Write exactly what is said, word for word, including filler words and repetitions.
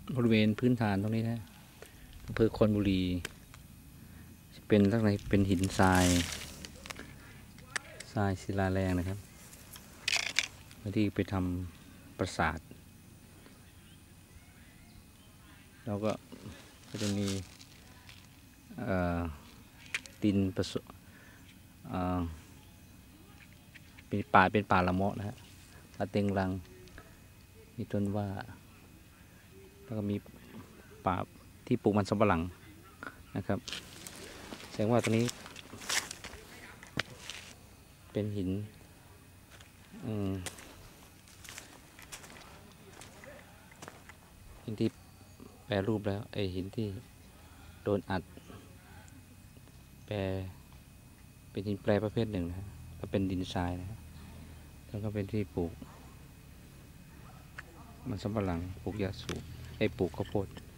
บริเวณพื้นฐานตรงนี้นะอำเภอคอนบุรีเป็นลักษณะเป็นหินทรายทรายศิลาแรงนะครับที่ไปทำปราสาทแล้วก็ก็จะมีดินผสมเป็นป่าเป็นป่าละเมาะนะฮะป่าเต็งรังมีต้นว่าแล้วก็มีป่าที่ปลูกมันสำปะหลังนะครับแสดงว่าตรงนี้เป็นหินหินที่แปรรูปแล้วไอหินที่โดนอัดแปรเป็นหินแปรประเภทหนึ่งนะแล้วเป็นดินทรายนะแล้วก็เป็นที่ปลูกมันสำปะหลังปลูกยาสูบไอปลูกข้าวโพด